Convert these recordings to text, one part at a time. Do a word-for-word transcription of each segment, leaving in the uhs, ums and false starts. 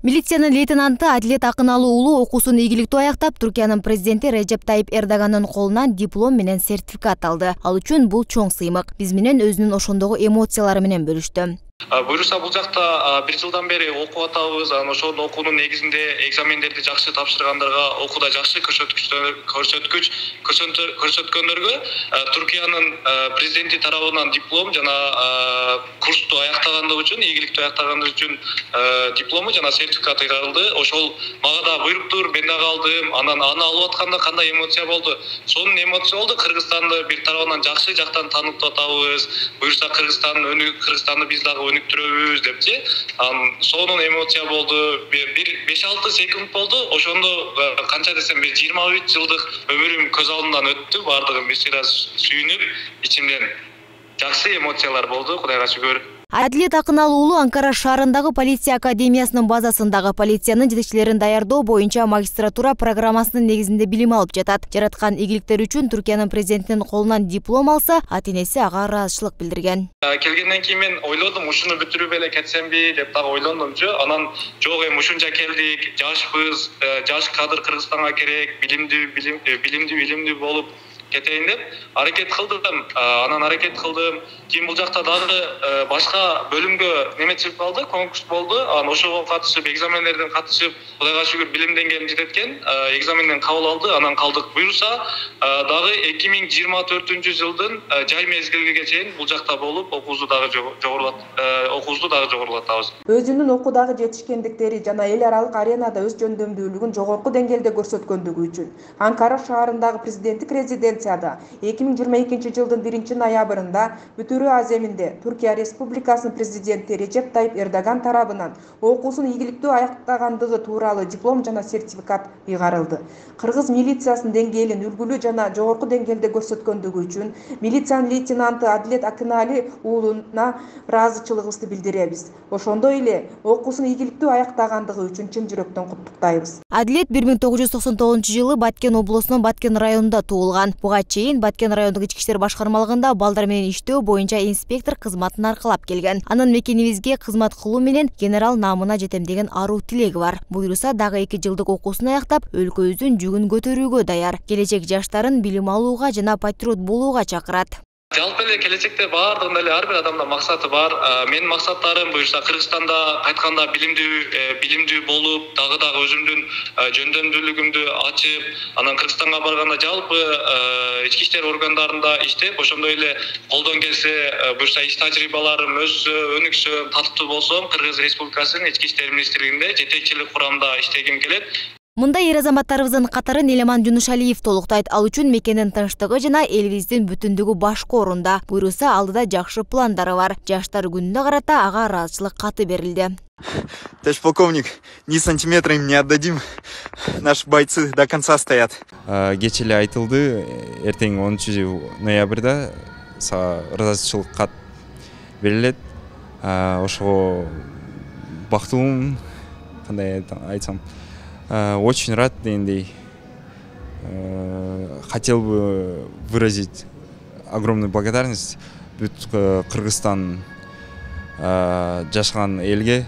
Милициянын лейтенанты Адилет Акыналуу уулу окуусун ийгиликтүү аяктап, Түркиянын президенти Режеп Тайип Эрдогандын колунан диплом менен сертификат алды. Ал үчүн бул чоң сыймык. Биз менен өзүнүн ошондогу эмоциялары менен бөлүштү. Буюрса бул жакта бир жылдан бери окуп атабыз. Ошол окуунун негизинде экзамендерди жакшы тапшыргандарга окууда жакшы көрсөткүч көрсөткөндөргө Түркиянын президенти тарабынан диплом жана курсту аяктагандыгы үчүн, ийгиликтүү аяктагандыгы үчүн диплому жана сертификаты кагылды. Ошол мага да буйруктур, мен дагы алдым. Анан аны алып атканда кандай эмоция болду? Сонун эмоция болду. Кыргызстанды бир тарабынан жакшы жактан таанытып атабыз. Буюрса Кыргызстандын өнүк, Кыргызстанды биз дагы өнүктүрөбүз депчи. Анан сонун эмоция болду. Бир беш алты секунд болду. Ошондо канча десем бир жыйырма үч жылдык өмүрүм көз алдымдан өттү. Бардыгы бир раз сүйүнүп, ичимден жакшы эмоциялар болду. Кудайга шүгүр. Адилет Акыналуу уулу Анкара шаарындагы полиция академиясынын базасындагы полициянын жетекчилерин даярдоо боюнча магистратура программасынын негизинде билим алып жатат. Жараткан ийгиликтери үчүн Түркиянын президентинин колунан диплом алса, ата-энеси ага ыраазычылык билдирген. Келгенден кийин мен ойлодум, ушуну бүтүрүп эле кетсемби деп дагы ойлондумчу. Анан жок, эми ушунча келдик, жашпыз, жаш кадр Кыргызстанга керек, билимдүү, билимдүү, билимдүү болуп кетейин деп аракет кылдым. Анан аракет кылдым. Кийин бул жакта дагы башка бөлүмгө неме чыгып калды, конкурс болду. Анан ошого катышып, экзамендерден катышып, Кудайга шүгүр билим деңгээлин жететкен, экзаменден кабыл алды. Анан калдык. Буюрса дагы эки миң жыйырма төртүнчү жылдын жай мезгилиге чейин бул жакта болуп, окуусу дагы жогорулат, окуусу дагы жогорулатабыз. Өзүнүн окуудагы жетишкендиктери жана эл аралык аренада өз жөндөмдүүлүгүн жогорку деңгээлде көрсөткөндүгү үчүн Анкара шаарындагы президенттик резиденцияда эки миң жыйырма экинчи жылдын биринчи ноябрында Бүтүрүү Аземинде Түркия Республикасынын президенти Режеп Тайип Эрдоган тарабынан окуусун ийгиликтүү аяктагандыгы тууралуу диплом жана сертификат ыйгарылды. Кыргыз милициясынын деңгээлин үлгүлүү жана жогорку деңгээлде көрсөткөндүгү үчүн милициянын лейтенанты Адилет Акыналуу уулуна ыраазычылыгыбызды билдиребиз. Ошондой эле окуусун ийгиликтүү аяктагандыгы үчүн чын жүрөктөн куттуктайбыз. Адилет бир миң тогуз жүз токсон тогузунчу жылы Баткен облусунун Баткен районунда туулган. Буга чейин Баткен райондук ички иштер башкармалыгында балдар менен иштөө боюнча инспектор кызматын аркалап келген. Анын мекенибизге кызмат кылуу менен генерал наамына жетем деген аруу тилеги бар. Буюрса дагы эки жылдык окуусун аяктап, өлкөбүздүн жүгүн көтөрүүгө даяр. Келечек жаштарын билим алууга жана патриот болууга чакырат. Жалпы эле келечекте баардыгында эле ар бир адамда максаты бар. Менин максаттарым буюрса Кыргызстанда кайтканда билимдүү билимдүү болуп, дагы дагы өзүмдүн жөндөмдүүлүгүмдү ачып, анан Кыргызстанга барганда жалпы ички иштер органдарында иштеп, ошондой эле колдон келсе буюрса иш тажрыйбаларым өссө, өнүксө, татыктуу болсом, Кыргыз Республикасынын ички иштер министрлигинде жетекчилик курамда иштегим келет. Мындай эр азаматтарыбыздын катарын Элеман Жунушалиев толуктайт. Ал үчүн мекенин тынчтыгы жана элибиздин бүтүндүгү башкы орунда. Буйруса алдыда жакшы пландары бар. Жаштар күнүнө карата ага ыраазычылык каты берилди. Товарищ полковник, ни сантиметра им не отдадим. Наши бойцы до конца стоят. Кечээ эле айтылды, эртең онунчу ноябрда ыраазычылык кат берилет. Ошого бактылуумун, кандай айтсам, очень рад дегендей. Хотел бы выразить огромную благодарность Кыргызстан жашаган элге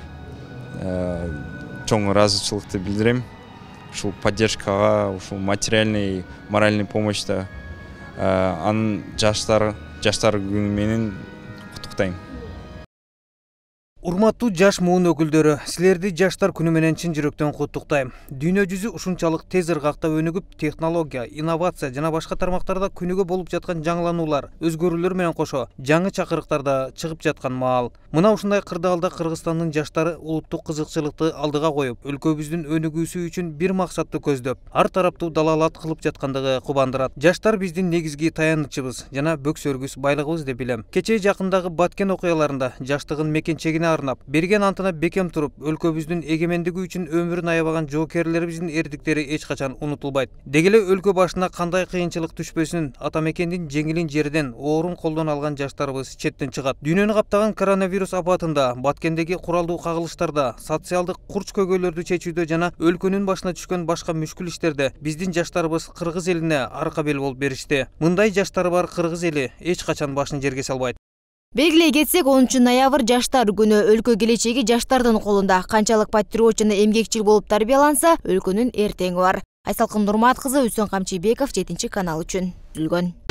чоң ыраазычылыкты билдирем. Ушул поддержкага, ушул материальный, моральный помощьта анын жаштар жаштар күнү менен куттуктайм. Урматтуу жаш муун өкүлдөрү, силерди жаштар күнү менен чын жүрөктөн куттуктайм. Дүйнө жүзү ушунчалык тез ыргактап өнүгүп, технология, инновация жана башка тармактарда күнүгө болуп жаткан жаңылануулар, өзгөрүүлөр менен кошо жаңы чакырыктарда чыгып жаткан маал. Мына ушундай кырдаалда Кыргызстандын жаштары улуттук кызыкчылыкты алдыга коюп, өлкөбүздүн өнүгүүсү үчүн бир максатты көздөп, ар тараптуу далаалат кылып жаткандыгы кубандырат. Жаштар биздин негизги таянычыбыз жана бөксөргүс байлыгыбыз деп билем. Кечээ жакындагы Баткен окуяларында жаштыгын мекенчегине арнап, берген антына бекем туруп, өлкөбүздүн эгемендиги үчүн өмүрүн аябаган жоокерлерибиздин эрдиктери эч качан унутулбайт. Деги эле өлкө башына кандай кыйынчылык түшпөсүн, ата мекендин жеңилин жерден, оорун колдон алган жаштарыбыз четтен чыгат. Дүйнөнү каптаган коронавирус апатында, Баткендеги куралдуу кагылыштарда, социалдык курч көйгөйлөрдү чечүүдө жана өлкөнүн башына түшкөн башка мүшкүл иштерде биздин жаштарыбыз Кыргыз элине арка бел болуп беришти. Мындай жаштары бар Кыргыз эли эч качан башын жерге салбайт. Белгилей кетсек, онунчу ноябрь жаштар күнү. Өлкө келечеги жаштардын колунда. Канчалык патриот жана эмгекчил болуп тарбияланса, өлкөнүн эртеңи бар. Айсалкын Нурмат кызы, Үсөн Камчыбеков, жетинчи канал үчүн. Үлгөн.